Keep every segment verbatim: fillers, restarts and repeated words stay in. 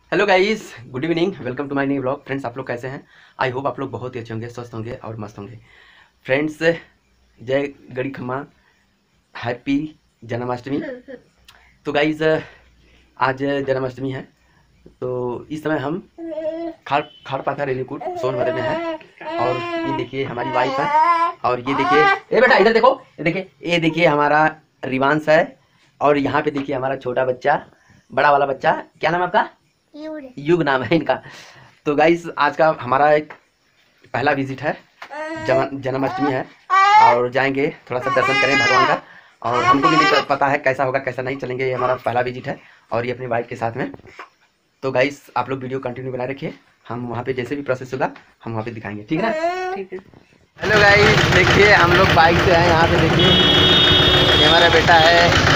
Hello guys, good evening, welcome to my new blog. Friends, आप लोग कैसे हैं? आई होप आप लोग बहुत ही अच्छे होंगे, स्वस्थ होंगे और मस्त होंगे। फ्रेंड्स, जय गड़ी खम्मा, हैप्पी जन्माष्टमी। तो गाइस, आज जन्माष्टमी है, तो इस समय हम खाड़ खाड़ पाथा रेलीकूट सोनभद्र में है। और ये देखिए हमारी वाइफ है, और ये देखिए, ए बेटा इधर देखो, ये देखिए, ये देखिए हमारा रिवांश है। और यहाँ पे देखिए हमारा छोटा बच्चा, बड़ा वाला बच्चा, क्या नाम है आपका? युग नाम है इनका। तो गाइस, आज का हमारा एक पहला विजिट है, जन्माष्टमी है, और जाएंगे थोड़ा सा दर्शन करें भगवान का। और हमको भी नहीं पता है कैसा होगा कैसा नहीं, चलेंगे। ये हमारा पहला विजिट है और ये अपनी वाइफ के साथ में। तो गाइस, आप लोग वीडियो कंटिन्यू बनाए रखिए, हम वहाँ पे जैसे भी प्रोसेस होगा हम वहाँ पे दिखाएंगे, ठीक है ना? ठीक है। हेलो गाइस, देखिए हम लोग बाइक से हैं, यहाँ पे देखिए ये हमारा बेटा है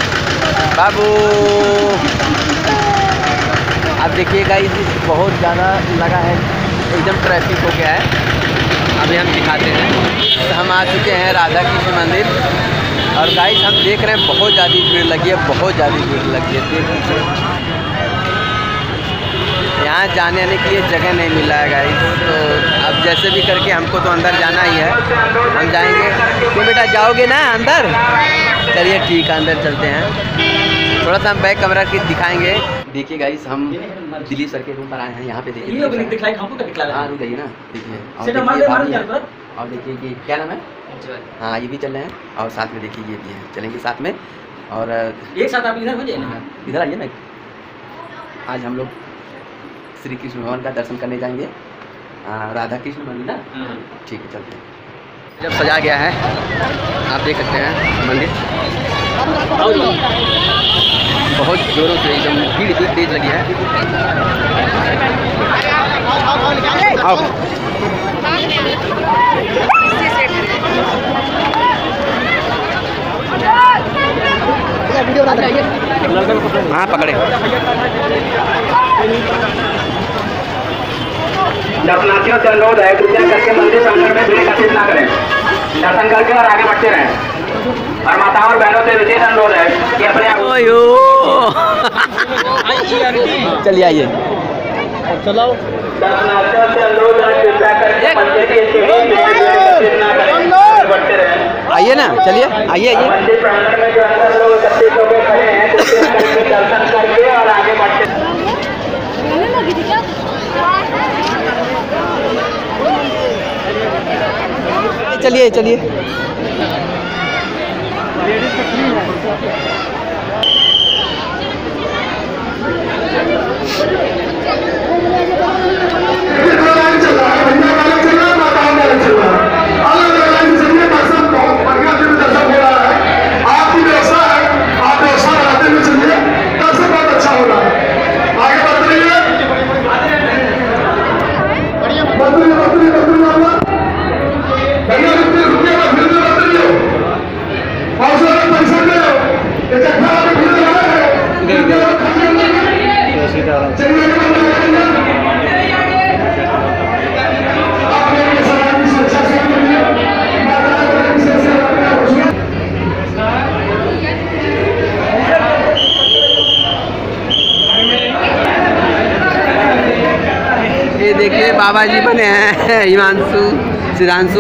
बाबू। अब देखिए गाइस, बहुत ज़्यादा लगा है, एकदम ट्रैफिक हो गया है। अभी हम दिखाते हैं। तो हम आ चुके हैं राधा कृष्ण मंदिर, और गाइस हम देख रहे हैं बहुत ज़्यादा भीड़ लगी है, बहुत ज़्यादा भीड़ लगी है। देख लीजिए, यहाँ जाने आने के लिए जगह नहीं मिल रहा है गाइस। तो अब जैसे भी करके हमको तो अंदर जाना ही है, हम जाएंगे। तो बेटा जाओगे ना अंदर? चलिए ठीक है, अंदर चलते हैं। थोड़ा सा हम बैक कमरा के दिखाएंगे। देखिए गाइस, हम दिल्ली सर के रूम पर आए हैं। यहाँ पे देखिए, हाँ रुक जाइए ना, देखिए। और देखिए कि क्या नाम है, हाँ ये भी चल रहे हैं, और साथ में देखिए ये भी है, चलेंगे साथ में। और एक साथ आप इधर हो जाइए ना, इधर आइए ना। आज हम लोग श्री कृष्ण भगवान का दर्शन करने जाएंगे, राधा कृष्ण मंदिर ना। ठीक है, चलते हैं। जब सजा गया है, आप देख सकते हैं मंदिर, बहुत जोरों से एकदम भीड़ भी तेज लगी है। आओ। हाँ पकड़े। दर्शनार्थियों से अनुरोध है, कृपया करके मंदिर प्रांगण में भीड़ एकत्रित न करें, दर्शन करके और आगे बढ़ते रहें। और माताओं और बहनों से विशेष अनुरोध है कि अपने चलिए आइए, चलाओ। दर्शनार्थियों से अनुरोध है, कृपया करके मंदिर के सीढ़ी में भीड़ एकत्रित न करें, बढ़ते रहें। आइए ना, चलिए आइए आइए। मंदिर प्रांगण में जो अंदर लोग एकत्रित होकर खड़े हैं, कृपया करके दर्शन करके और आगे बढ़ते रहें। चलिए चलिए। ये देखिए बाबा जी बने हैं, हिमांशु, सिद्धांशु।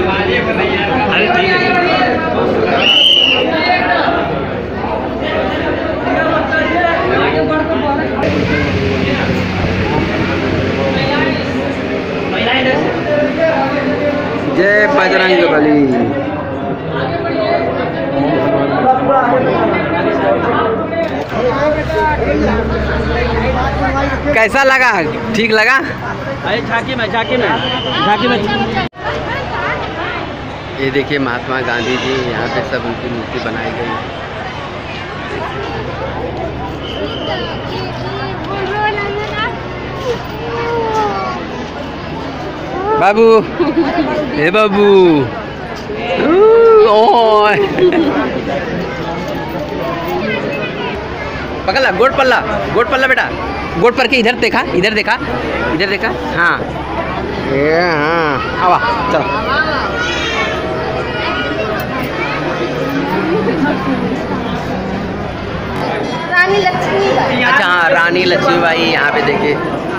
जय बजरंग बली। कैसा लगा? ठीक लगा? अरे झांकी में झांकी में झांकी में ये देखिए महात्मा गांधी जी, यहाँ पे सब उनकी मूर्ति बनाई गई है। बाबू, हे बाबू, ओए पकड़, गोट पल्ला, गोट पल्ला बेटा, गोट पर के इधर देखा, इधर देखा, इधर देखा, हाँ ये, हाँ आवा, चलो। रानी लक्ष्मीबाई। अच्छा हाँ, रानी लक्ष्मीबाई यहाँ पे देखिए।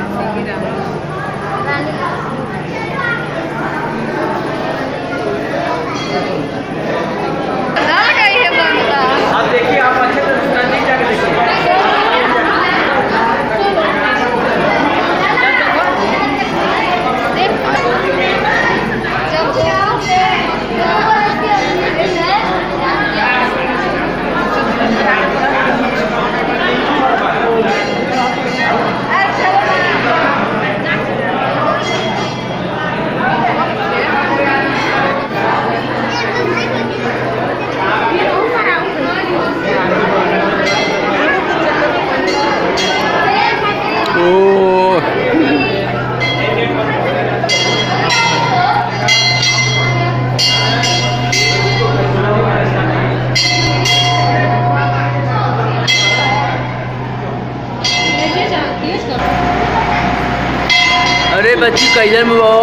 आप देखिए, आप अच्छे से नहीं जाके देखिए। अरे बच्ची कैसे में वो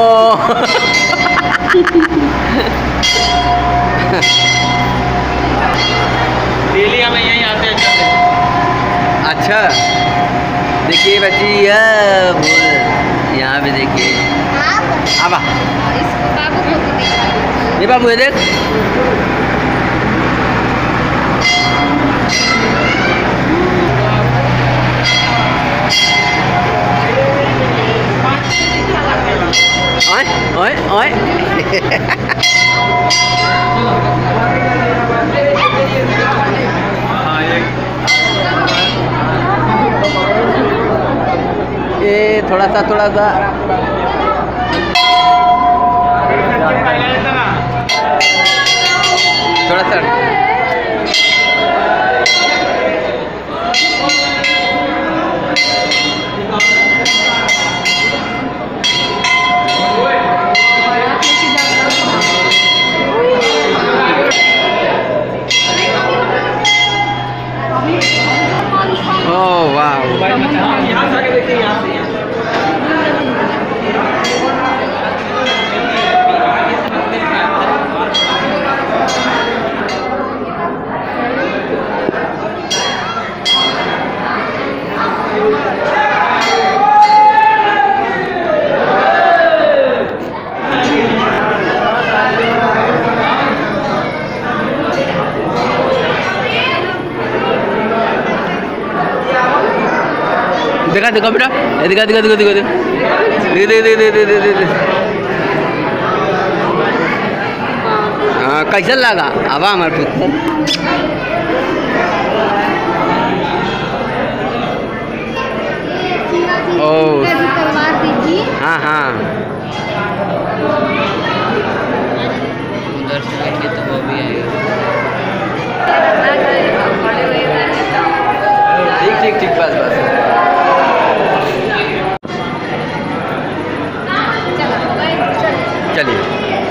डेली हमें यहीं आते हैं जाते हैं। अच्छा देखिए बच्ची, यहाँ पे देखिए। आबा ये बाबू ये देख। ओए ओए ओए ये थोड़ा सा थोड़ा सा थोड़ा सा यहाँ से आके देखिए, यहाँ से देखा देखा बेटा, दिखा दिखा दिखा दिखा दे दे दे दे दे दे दे। हाँ कैसा लगा आवा हमारे पुत्र? ओ हाँ हाँ उधर से देखिए तो वो भी आएगा। ठीक ठीक ठीक बस बस। चलिए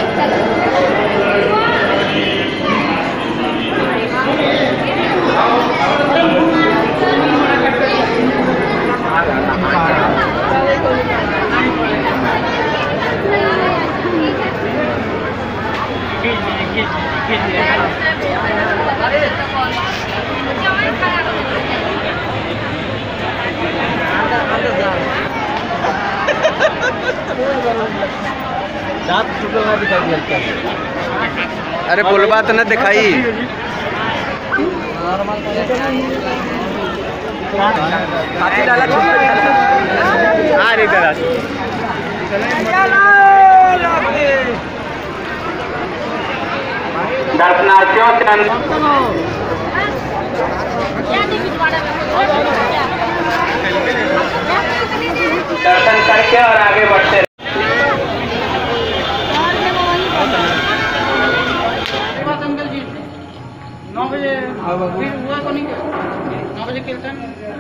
अरे बोलबा तो न दिखाई। दर्शनार्थियों दर्शन करके और आगे बढ़ते नौ बजे फिर हुआ तो नहीं, नौ बजे कीर्तन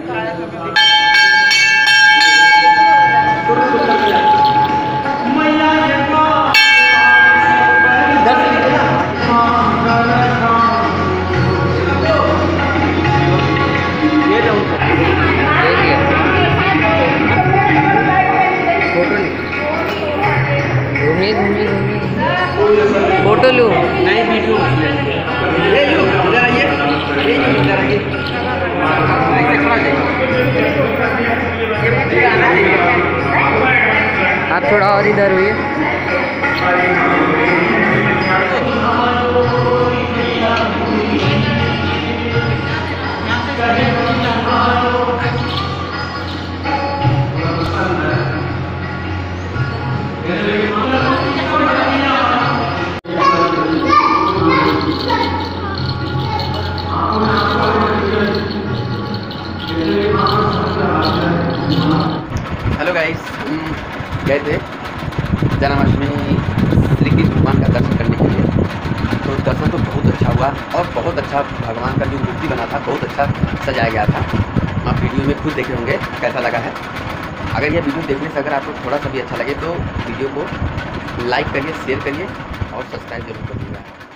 फोटो लूँ नहीं वीडियो ले लो, इधर आइए, ले लो, इधर आइए। थोड़ा और इधर हुई। हेलो गाइस, हम गए थे जन्माष्टमी श्री कृष्ण भगवान का दर्शन करने के लिए। तो दर्शन तो बहुत अच्छा हुआ और बहुत अच्छा भगवान का जो मूर्ति बना था बहुत अच्छा सजाया गया था। आप वीडियो में खुद देखे होंगे कैसा लगा है। अगर ये वीडियो देखने से अगर आपको थोड़ा सा भी अच्छा लगे तो वीडियो को लाइक करिए, शेयर करिए और सब्सक्राइब जरूर करिएगा।